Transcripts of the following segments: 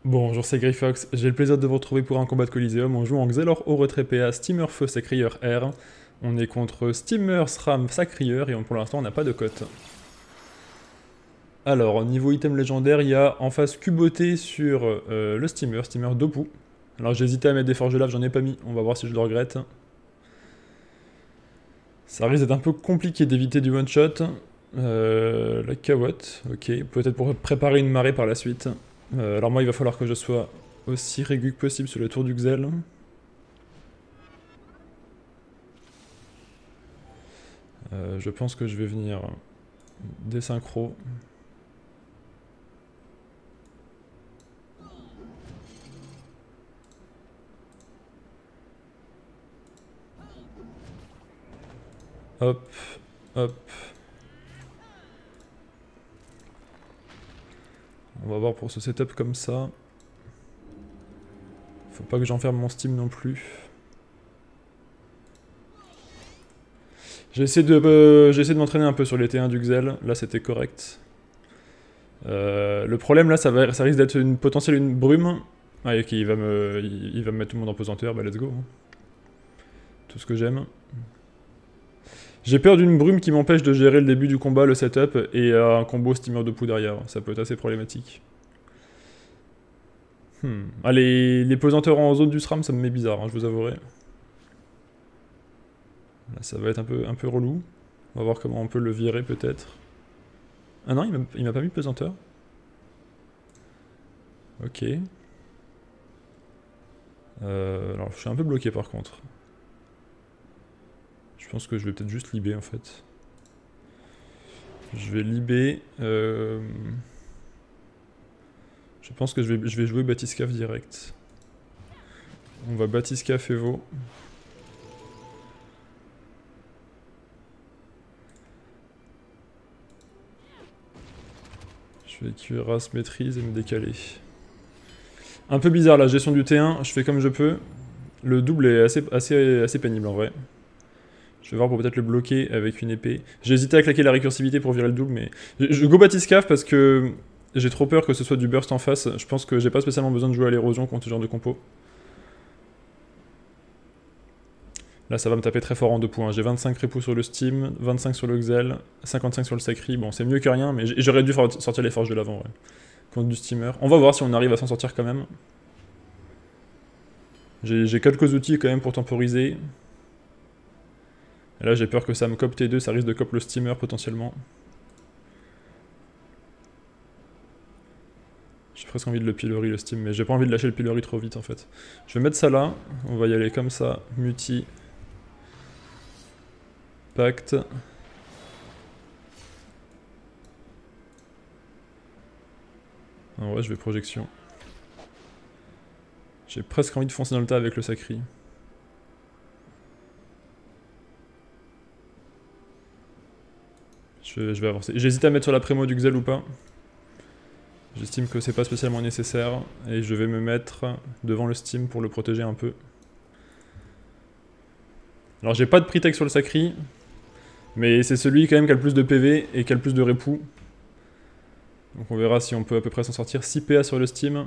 Bonjour, c'est Greyfox, j'ai le plaisir de vous retrouver pour un combat de Coliseum. On joue en Xelor au retrait PA, Steamer Feu, Sacrieur R. On est contre Steamer, SRAM, Sacrieur et pour l'instant on n'a pas de cote. Alors, niveau item légendaire, il y a en face Cuboté sur le Steamer, Steamer Dopu. Alors j'ai hésité à mettre des forges lave, j'en ai pas mis, on va voir si je le regrette. Ça risque d'être un peu compliqué d'éviter du one shot. La cawotte, ok, peut-être pour préparer une marée par la suite. Alors moi il va falloir que je sois aussi régulier que possible sur le tour du Xel. Je pense que je vais venir désynchro. Hop, hop. On va voir pour ce setup comme ça. Faut pas que j'enferme mon Steam non plus. J'ai essayé de m'entraîner un peu sur les T1 du Xel, là c'était correct. Le problème là, ça risque d'être une potentielle brume. Ah ok, il va me mettre tout le monde en pesanteur, bah let's go. Hein. Tout ce que j'aime. J'ai peur d'une brume qui m'empêche de gérer le début du combat, le setup, et un combo steamer de poux derrière. Ça peut être assez problématique. Ah, les pesanteurs en zone du SRAM, ça me met bizarre, hein, je vous avouerai. Là, ça va être un peu relou. On va voir comment on peut le virer, peut-être. Ah non, il m'a pas mis de pesanteur. Ok. Alors, je suis un peu bloqué, par contre. Je pense que je vais peut-être juste libé, en fait. Je vais libé. Je pense que je vais jouer Batiscaf direct. On va Batiscaf Evo. Je vais cuirasse maîtrise et me décaler. Un peu bizarre la gestion du T1, je fais comme je peux. Le double est assez pénible en vrai. Je vais voir pour peut-être le bloquer avec une épée. J'ai hésité à claquer la récursivité pour virer le double, mais... Je go Batiscaf parce que j'ai trop peur que ce soit du burst en face. Je pense que j'ai pas spécialement besoin de jouer à l'érosion contre ce genre de compo. Là ça va me taper très fort en 2 points. J'ai 25 répous sur le Steam, 25 sur le Xel, 55 sur le Sacri. Bon c'est mieux que rien, mais j'aurais dû sortir les forges de l'avant, ouais. Contre du Steamer. On va voir si on arrive à s'en sortir quand même. J'ai quelques outils quand même pour temporiser. Et là j'ai peur que ça me cop T2, ça risque de cop le Steamer potentiellement. J'ai presque envie de le pillory le Steam, mais j'ai pas envie de lâcher le pillory trop vite en fait. Je vais mettre ça là, on va y aller comme ça, muti. Pacte. En vrai je vais projection. J'ai presque envie de foncer dans le tas avec le Sacri. Je vais avancer. J'hésite à mettre sur la prémo du Xel ou pas. J'estime que c'est pas spécialement nécessaire. Et je vais me mettre devant le Steam pour le protéger un peu. Alors j'ai pas de pre-tech sur le Sacri. Mais c'est celui quand même qui a le plus de PV et qui a le plus de répou. Donc on verra si on peut à peu près s'en sortir. 6 PA sur le Steam.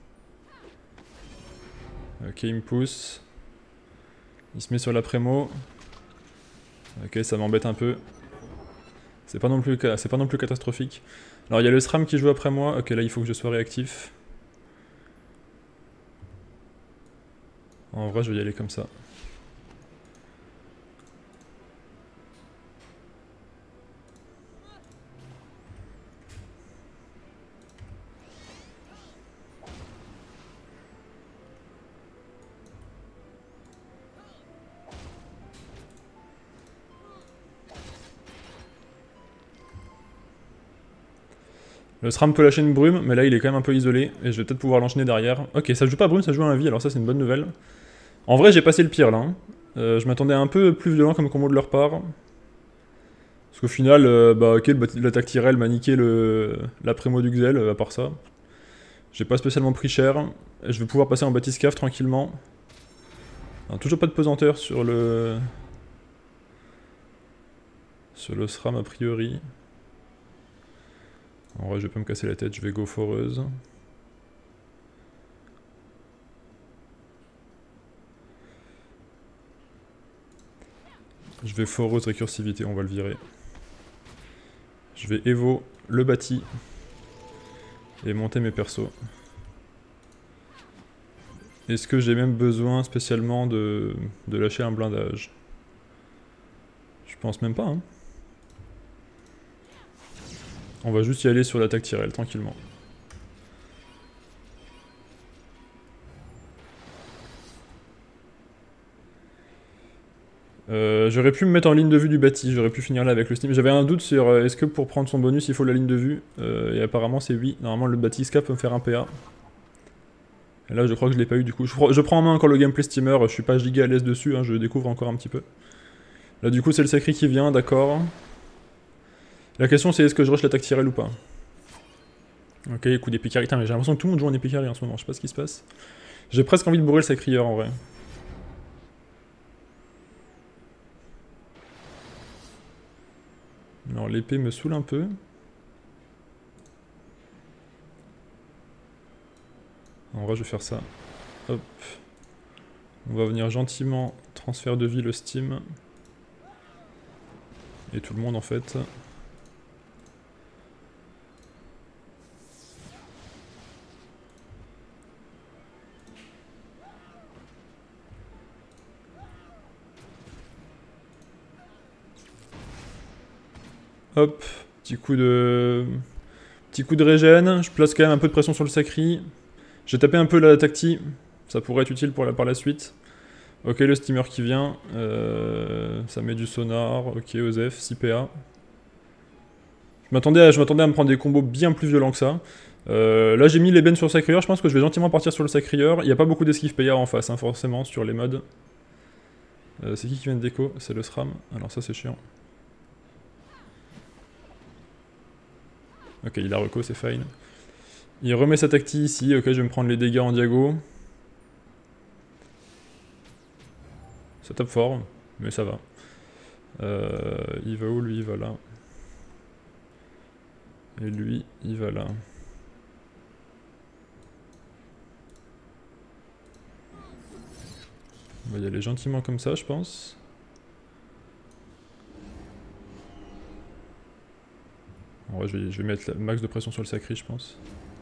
Ok, il me pousse. Il se met sur la prémo. Ok, ça m'embête un peu. C'est pas non plus catastrophique. Alors il y a le SRAM qui joue après moi. Ok, là il faut que je sois réactif. En vrai, je vais y aller comme ça. Le SRAM peut lâcher une brume, mais là il est quand même un peu isolé, et je vais peut-être pouvoir l'enchaîner derrière. Ok, ça joue pas brume, ça joue un vie, alors ça c'est une bonne nouvelle. En vrai j'ai passé le pire là. Hein. Je m'attendais un peu plus violent comme combo de leur part. Parce qu'au final, bah ok, l'attaque Tyrell m'a niqué la prémo du Xel, à part ça. J'ai pas spécialement pris cher. Je vais pouvoir passer en Batiscaf tranquillement. Alors, toujours pas de pesanteur sur le... Sur le SRAM a priori. En vrai, je vais pas me casser la tête, je vais go foreuse. Je vais foreuse récursivité, on va le virer. Je vais Evo le bâti. Et monter mes persos. Est-ce que j'ai même besoin spécialement de lâcher un blindage? Je pense même pas, hein. On va juste y aller sur l'attaque Tyrell, tranquillement. J'aurais pu me mettre en ligne de vue du bâti, j'aurais pu finir là avec le steam. J'avais un doute sur est-ce que pour prendre son bonus il faut la ligne de vue, et apparemment c'est oui. Normalement le bâti Ska peut me faire un PA. Et là je crois que je l'ai pas eu du coup. Je prends en main encore le gameplay steamer, je suis pas giga à l'aise dessus, hein, je découvre encore un petit peu. Là du coup c'est le sacré qui vient, d'accord. La question c'est est-ce que je rush l'attaque Tyrell ou pas. Ok, coup d'épicari. Putain mais j'ai l'impression que tout le monde joue en épicari en ce moment, je sais pas ce qui se passe. J'ai presque envie de bourrer le sacrieur en vrai. Alors l'épée me saoule un peu. En vrai je vais faire ça. Hop. On va venir gentiment transfert de vie le steam. Et tout le monde en fait. Hop, petit coup de régène, je place quand même un peu de pression sur le sacri. J'ai tapé un peu la tacti, ça pourrait être utile par la suite. Ok, le steamer qui vient, ça met du sonar, ok, Osef, 6 PA. Je m'attendais à me prendre des combos bien plus violents que ça. Là j'ai mis l'ébène sur le sacrieur, je pense que je vais gentiment partir sur le sacrieur. Il n'y a pas beaucoup d'esquive payard en face, hein, forcément, sur les modes. C'est qui vient de déco? C'est le SRAM, alors ça c'est chiant. Ok, il a reco, c'est fine. Il remet sa tacti ici, ok, je vais me prendre les dégâts en diago. Ça tape fort, mais ça va. Il va où lui? Il va là. Et lui, il va là. On va y aller gentiment comme ça, je pense. En vrai, je vais mettre le max de pression sur le sacri, je pense.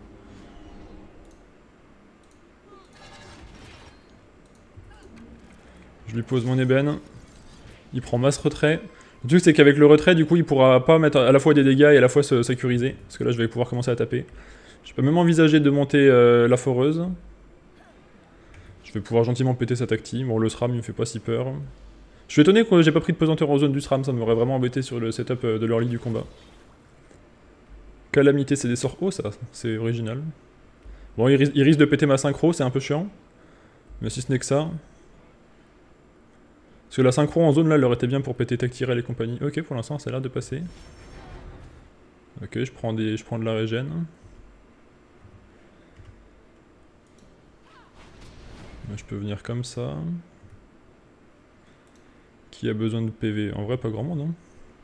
Je lui pose mon ébène. Il prend masse retrait. Le truc, c'est qu'avec le retrait, du coup, il pourra pas mettre à la fois des dégâts et à la fois se sécuriser. Parce que là, je vais pouvoir commencer à taper. Je peux même envisager de monter la foreuse. Je vais pouvoir gentiment péter sa tacti. Bon, le SRAM, il me fait pas si peur. Je suis étonné que j'ai pas pris de pesanteur en zone du SRAM. Ça m'aurait vraiment embêté sur le setup de l'early du combat. Calamité, c'est des sorts hauts, ça. C'est original. Bon, il risque de péter ma synchro, c'est un peu chiant. Mais si ce n'est que ça... Parce que la synchro en zone là, elle aurait été bien pour péter Tactirel et compagnie. Ok, pour l'instant, ça a l'air de passer. Ok, je prends de la régène. Là, je peux venir comme ça. Qui a besoin de PV? En vrai, pas grand monde, hein.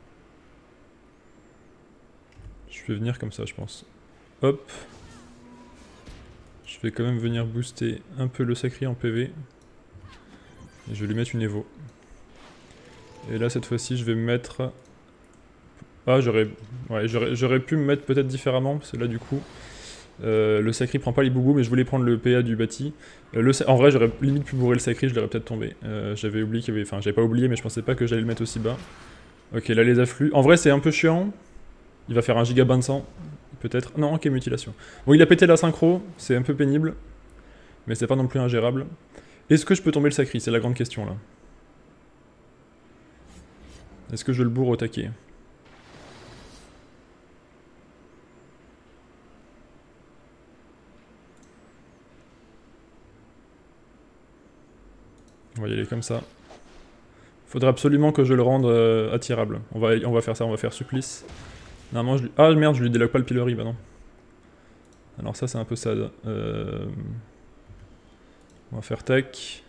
Je vais venir comme ça, je pense. Hop. Je vais quand même venir booster un peu le sacré en PV. Et je vais lui mettre une Evo. Et là, cette fois-ci, je vais me mettre... Ah, j'aurais pu me mettre peut-être différemment, parce que là, du coup, le sacri prend pas les boubous, mais je voulais prendre le PA du bâti. En vrai, j'aurais limite pu bourrer le sacri, je l'aurais peut-être tombé. J'avais oublié qu'il y avait... Enfin, j'avais pas oublié, mais je pensais pas que j'allais le mettre aussi bas. Ok, là, les afflux. En vrai, c'est un peu chiant. Il va faire un giga bain de sang, peut-être. Non, ok, mutilation. Bon, il a pété la synchro, c'est un peu pénible. Mais c'est pas non plus ingérable. Est-ce que je peux tomber le sacri? C'est la grande question, là. Est-ce que je le bourre au taquet? On va y aller comme ça. Faudrait absolument que je le rende attirable. On va faire ça, on va faire supplice. Normalement, je lui... Ah merde, je lui déloque pas le pilori, bah non. Alors ça, c'est un peu sad. On va faire tac.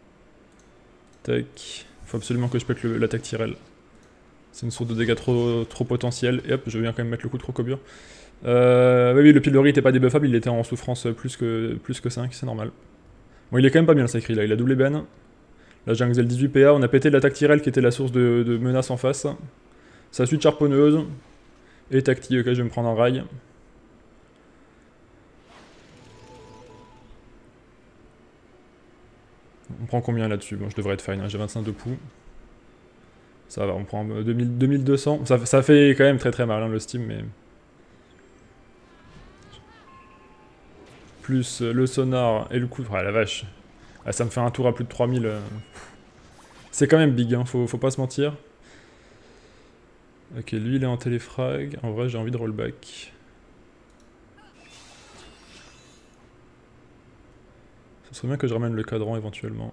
Tac. Faut absolument que je pète l'attaque Tyrell. C'est une source de dégâts trop potentielle. Et hop, je viens quand même mettre le coup de crocobure. Oui, le pilori était pas débuffable, il était en souffrance plus que 5, c'est normal. Bon, il est quand même pas bien le sacri là, il a double ébène. Là j'ai un Xel 18 PA, on a pété l'attaque Tyrell qui était la source de menace en face. Ça suit de Charponneuse. Et Tacti, ok je vais me prendre un rail. On prend combien là-dessus? Bon je devrais être fine, hein. J'ai 25 de pouls. Ça va, on prend 2200. Ça fait quand même très très mal hein, le Steam mais... Plus le sonar et le coup... Ah la vache. Ah, ça me fait un tour à plus de 3000. C'est quand même big, hein, faut pas se mentir. Ok, lui il est en téléfrag. En vrai j'ai envie de rollback. Ce serait bien que je ramène le cadran éventuellement.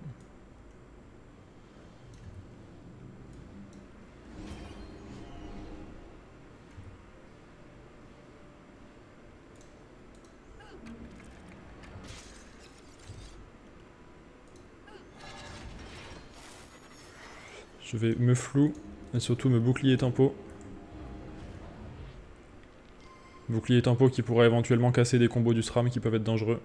Je vais me flou et surtout me bouclier tempo. Bouclier tempo qui pourrait éventuellement casser des combos du SRAM qui peuvent être dangereux.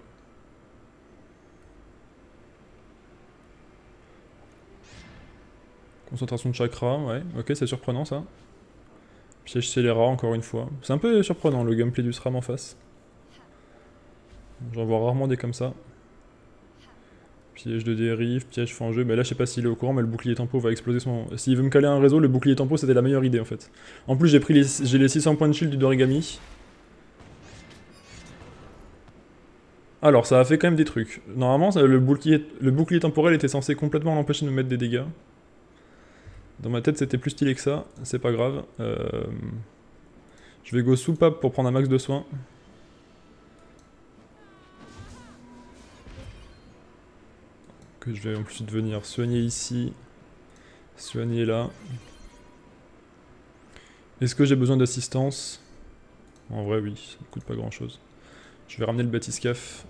Concentration de chakra, ouais, ok c'est surprenant ça. Piège scélérat encore une fois. C'est un peu surprenant le gameplay du SRAM en face. J'en vois rarement des comme ça. Piège de dérive, piège fangeux, mais là je sais pas s'il est au courant mais le bouclier tempo va exploser son... S'il veut me caler un réseau, le bouclier tempo c'était la meilleure idée en fait. En plus j'ai les 600 points de shield du Dorigami. Alors ça a fait quand même des trucs. Normalement le bouclier temporel était censé complètement l'empêcher de me mettre des dégâts. Dans ma tête c'était plus stylé que ça, c'est pas grave. Je vais go soupape pour prendre un max de soins. Que je vais en plus venir soigner ici. Soigner là. Est-ce que j'ai besoin d'assistance? En vrai oui, ça me coûte pas grand chose. Je vais ramener le bathyscaphe.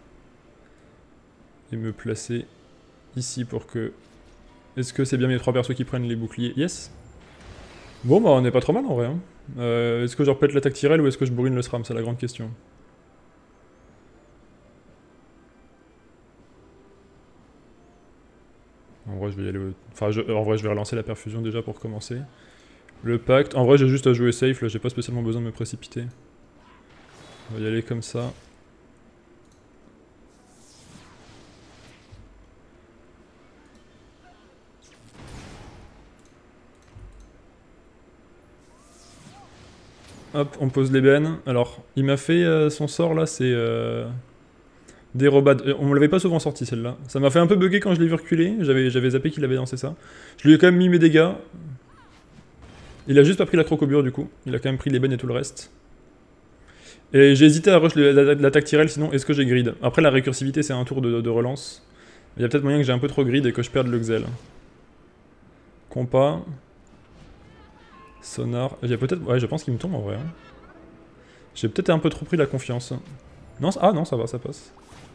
Et me placer ici pour que... Est-ce que c'est bien mes 3 persos qui prennent les boucliers? Yes. Bon bah on est pas trop mal en vrai. Hein. Est-ce que je repète l'attaque Tyrell ou est-ce que je bourrine le SRAM? C'est la grande question. En vrai je vais y aller... Enfin en vrai je vais relancer la perfusion déjà pour commencer. Le pacte, en vrai j'ai juste à jouer safe, là j'ai pas spécialement besoin de me précipiter. On va y aller comme ça. Hop, on pose l'ébène. Alors, il m'a fait son sort là, c'est... Dérobade. On me l'avait pas souvent sorti celle-là. Ça m'a fait un peu bugger quand je l'ai vu reculer. J'avais zappé qu'il avait lancé ça. Je lui ai quand même mis mes dégâts. Il a juste pas pris la crocobure du coup. Il a quand même pris l'ébène et tout le reste. Et j'ai hésité à rush l'attaque Tyrell, sinon est-ce que j'ai grid? Après la récursivité c'est un tour de relance. Il y a peut-être moyen que j'ai un peu trop grid et que je perde le Xel. Compas. Sonar. Il y a peut-être... Ouais je pense qu'il me tombe en vrai. Hein. J'ai peut-être un peu trop pris la confiance. Non, ah non ça va, ça passe.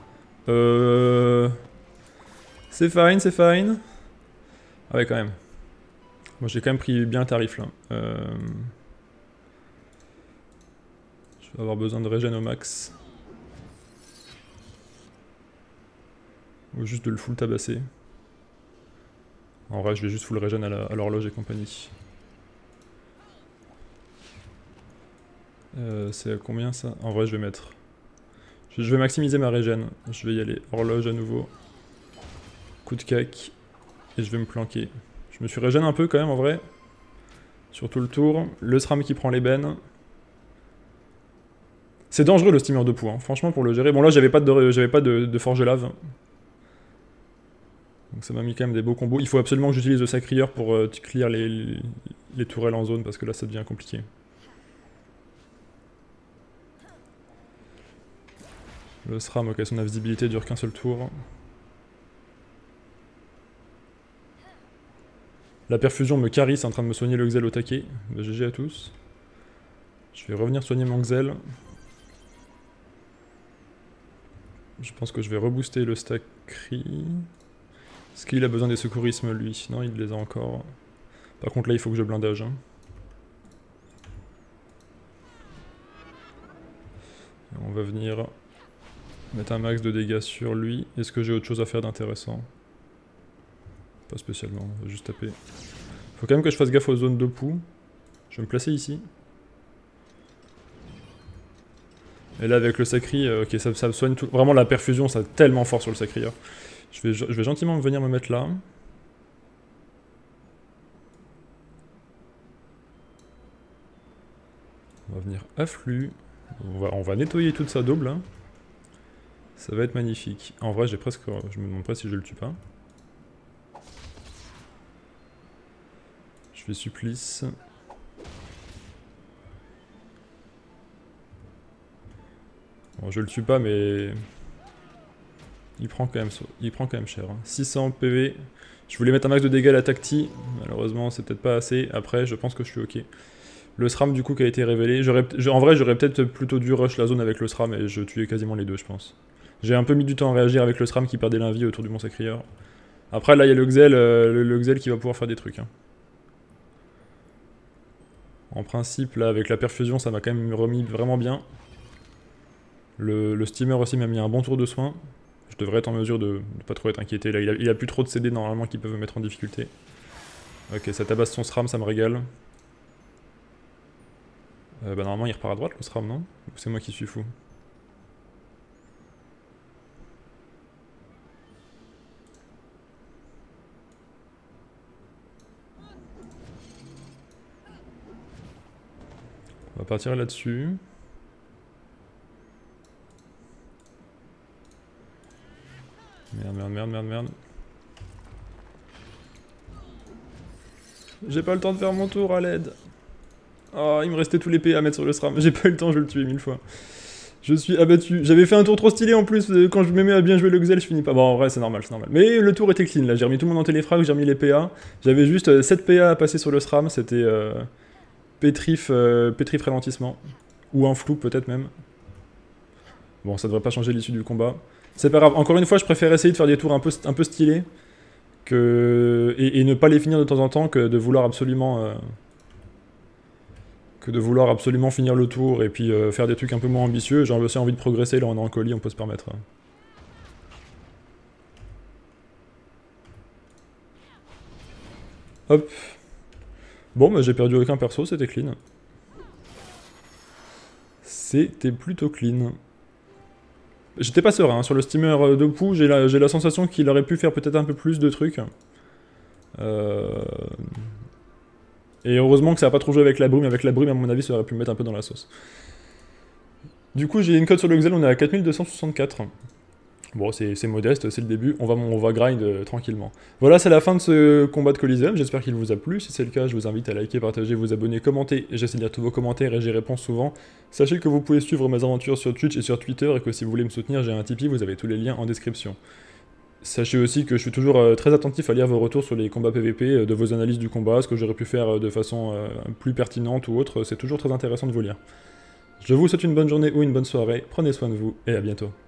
C'est fine, c'est fine. Ah ouais quand même. Moi j'ai quand même pris bien un tarif là. Je vais avoir besoin de régène au max. Ou juste de le full tabasser. En vrai je vais juste full régène à l'horloge et compagnie. C'est à combien ça? En vrai je vais mettre... Je vais maximiser ma régène. Je vais y aller. Horloge à nouveau. Coup de cac. Et je vais me planquer. Je me suis régène un peu quand même en vrai. Sur tout le tour. Le SRAM qui prend l'ébène. C'est dangereux le steamer de poux, hein. Franchement pour le gérer. Bon là j'avais pas de forge lave. Donc ça m'a mis quand même des beaux combos. Il faut absolument que j'utilise le sacrieur pour clear les tourelles en zone parce que là ça devient compliqué. Le SRAM, ok, son invisibilité dure qu'un seul tour. La perfusion me carry, c'est en train de me soigner le Xel au taquet. Bah, GG à tous. Je vais revenir soigner mon Xel. Je pense que je vais rebooster le stack cri. Est-ce qu'il a besoin des secourismes lui? Non, il les a encore. Par contre là il faut que je blindage. Hein. On va venir mettre un max de dégâts sur lui. Est-ce que j'ai autre chose à faire d'intéressant? Pas spécialement, on va juste taper. Faut quand même que je fasse gaffe aux zones de poux. Je vais me placer ici. Et là avec le sacri, ok ça soigne tout. Vraiment la perfusion ça tellement fort sur le sacrieur. Je vais gentiment venir me mettre là. On va venir afflux. On va nettoyer toute sa double. Hein. Ça va être magnifique. En vrai j'ai presque... Je me demande pas si je le tue pas. Je fais supplice. Bon, je le tue pas, mais... Il prend quand même cher. Hein. 600 PV. Je voulais mettre un max de dégâts à la tacti. Malheureusement, c'est peut-être pas assez. Après, je pense que je suis ok. Le SRAM, du coup, qui a été révélé. En vrai, j'aurais peut-être plutôt dû rush la zone avec le SRAM et je tuais quasiment les deux, je pense. J'ai un peu mis du temps à réagir avec le SRAM qui perdait l'invie autour du mont sacrieur. Après, là, il y a le Xel qui va pouvoir faire des trucs. Hein. En principe, là, avec la perfusion, ça m'a quand même remis vraiment bien. Le steamer aussi m'a mis un bon tour de soin. Je devrais être en mesure de ne pas trop être inquiété. Là, il a plus trop de CD normalement qui peuvent me mettre en difficulté. Ok, ça tabasse son SRAM, ça me régale. Bah normalement il repart à droite le SRAM, non? Ou c'est moi qui suis fou? On va partir là-dessus. Merde. J'ai pas le temps de faire mon tour, à l'aide. Oh, il me restait tous les PA à mettre sur le SRAM. J'ai pas eu le temps, je le tuer 1000 fois. Je suis abattu. J'avais fait un tour trop stylé en plus. Quand je me mets à bien jouer le Xel, je finis pas. Bon, en vrai, c'est normal, c'est normal. Mais le tour était clean là. J'ai remis tout le monde en téléfrag, j'ai remis les PA. J'avais juste 7 PA à passer sur le SRAM. C'était pétrif ralentissement. Ou un flou, peut-être même. Bon, ça devrait pas changer l'issue du combat. C'est pas grave. Encore une fois, je préfère essayer de faire des tours un peu stylés. Et ne pas les finir de temps en temps que de vouloir absolument... finir le tour et puis faire des trucs un peu moins ambitieux. J'ai aussi envie de progresser, là on est en colis, on peut se permettre. Hop. Bon, bah j'ai perdu aucun perso, c'était clean. C'était plutôt clean. J'étais pas serein, hein. Sur le steamer de Pou, j'ai la sensation qu'il aurait pu faire peut-être un peu plus de trucs. Et heureusement que ça a pas trop joué avec la brume. Avec la brume, à mon avis, ça aurait pu me mettre un peu dans la sauce. Du coup, j'ai une cote sur le Xel, on est à 4264. Bon, c'est modeste, c'est le début, on va grind tranquillement. Voilà, c'est la fin de ce combat de Coliseum, j'espère qu'il vous a plu. Si c'est le cas, je vous invite à liker, partager, vous abonner, commenter. J'essaie de lire tous vos commentaires et j'y réponds souvent. Sachez que vous pouvez suivre mes aventures sur Twitch et sur Twitter et que si vous voulez me soutenir, j'ai un Tipeee, vous avez tous les liens en description. Sachez aussi que je suis toujours très attentif à lire vos retours sur les combats PVP, de vos analyses du combat, ce que j'aurais pu faire de façon plus pertinente ou autre, c'est toujours très intéressant de vous lire. Je vous souhaite une bonne journée ou une bonne soirée, prenez soin de vous et à bientôt.